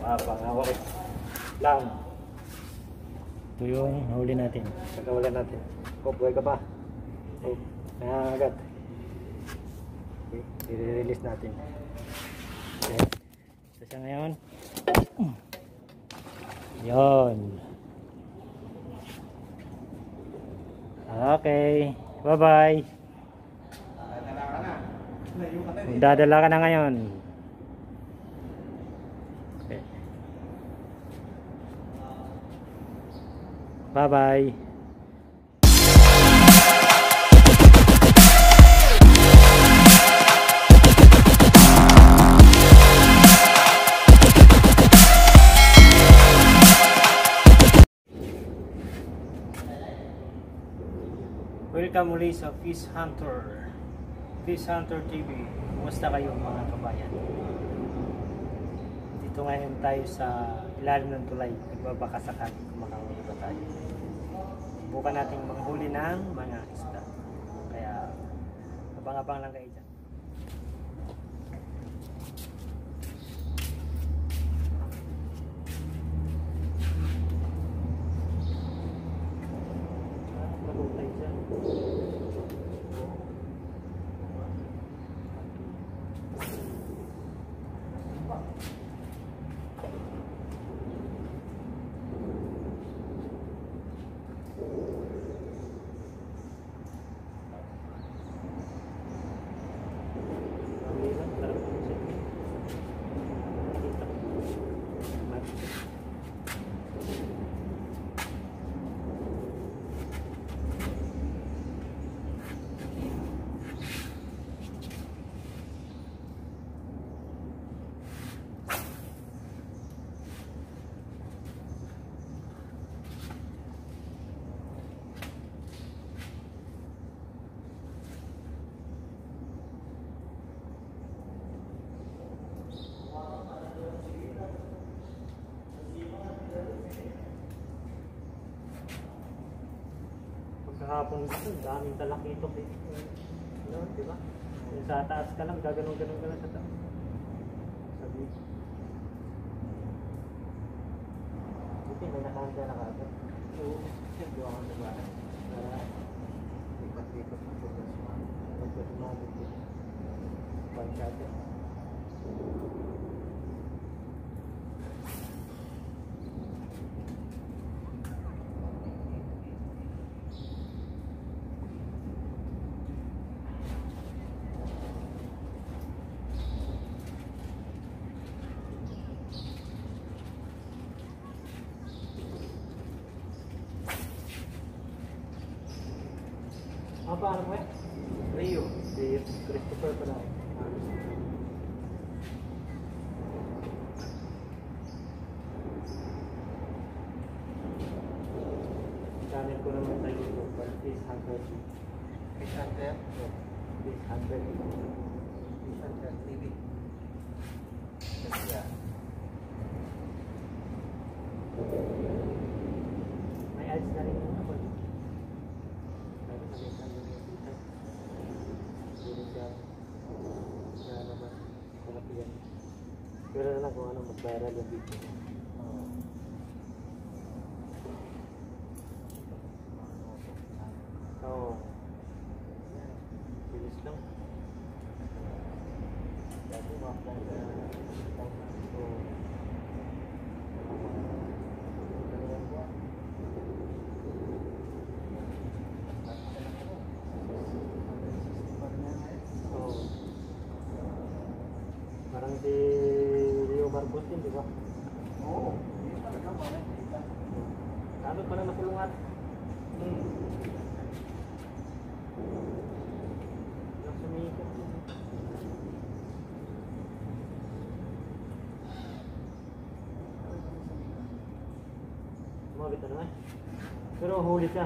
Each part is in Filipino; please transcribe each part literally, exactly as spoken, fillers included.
Ah, pangawak lang. Ito yung huli natin. Pagkawalan natin. Oh, buhay ka pa. Oh, nangangagat. Okay, i-release natin. Okay. Ito siya ngayon. Yon. Okay. Bye-bye. Dadala ka na ngayon. Okay. Bye-bye. Welcome muli sa Fish Hunter Fish Hunter T V. Kumusta kayo mga kabayan? Dito ngayon tayo sa ilalim ng tulay. Nagbabakasakan, kumakahuli pa tayo. Bukan nating manghuli ng mga isda. Kaya abang-abang lang kayo dyan. Kahapon dito, daming talakitok eh. No, di ba? Yung sa taas ka lang, gaganong-ganong ka lang sa taas. Sabi. Buti, may nakahanda na kagad. Oo, gawa ko na ba? Lipat-lipat na po. Magpapamabot din. Pagkada. Apa ano mo eh? Rio. Si Christopher pala eh. Channel ko naman sa YouTube. Fish Hunter. Fish Hunter? Fish Hunter. Fish Hunter T V. Yeah. May ads na rin ako. Pero na lang kung ano mag-viral yung video. Oo. Bilis lang. Dati makapang sa parang si Rio Marcos din, di ba? Oo. Sabi pa na masulungat. Hmm. Yung sumikat. Sumabit na naman. Pero huli siya.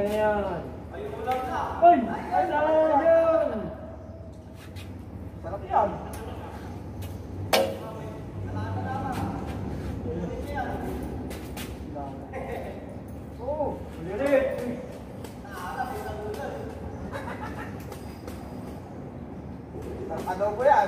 Okay na yan. Ay! Ay! Sayang! Sarap yan. Oh, ulit. Ano po yan?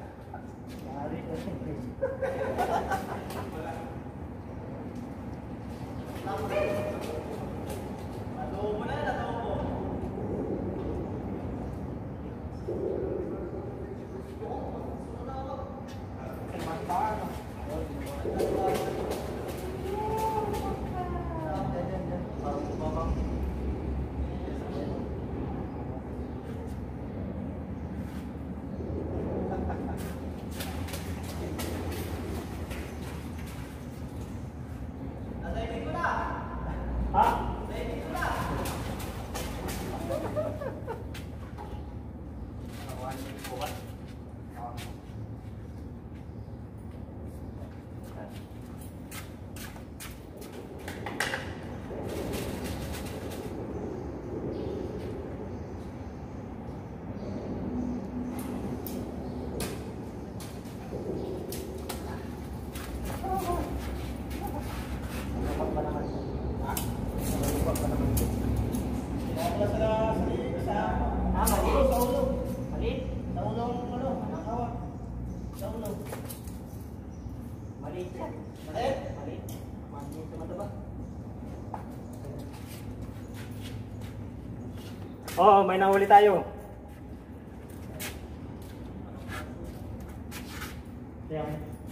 Oo, may nahuli tayo. Yan.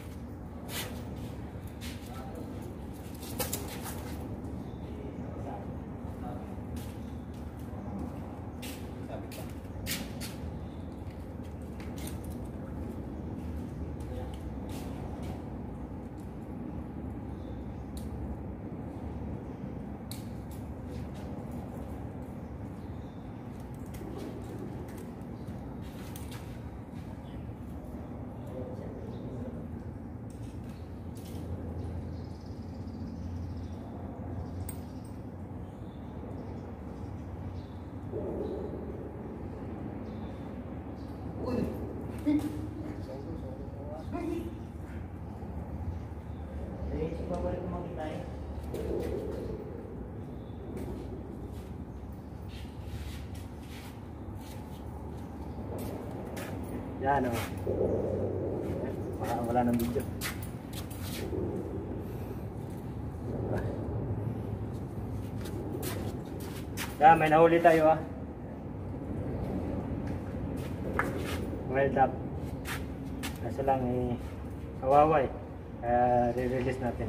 Yan o. Baka wala ng video. Yan, may nahuli tayo ah. Well up. Kaso lang eh, kawawa eh. Kaya re-release natin.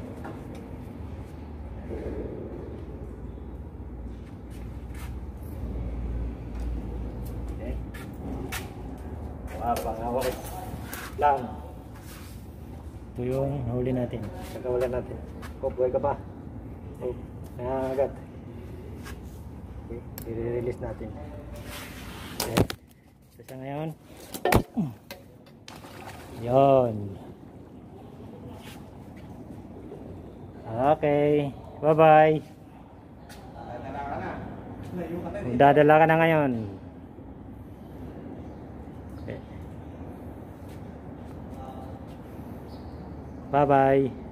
Okay. Wow, pangawa lang. Ito yung nahuli natin. Nakawalan natin. Oh, buhay ka pa. Oh, nangangagat. Okay, i-release natin. Okay. So sa ngayon, yun. Okay, bye bye. Dadala ka na ngayon. Okay. Bye bye.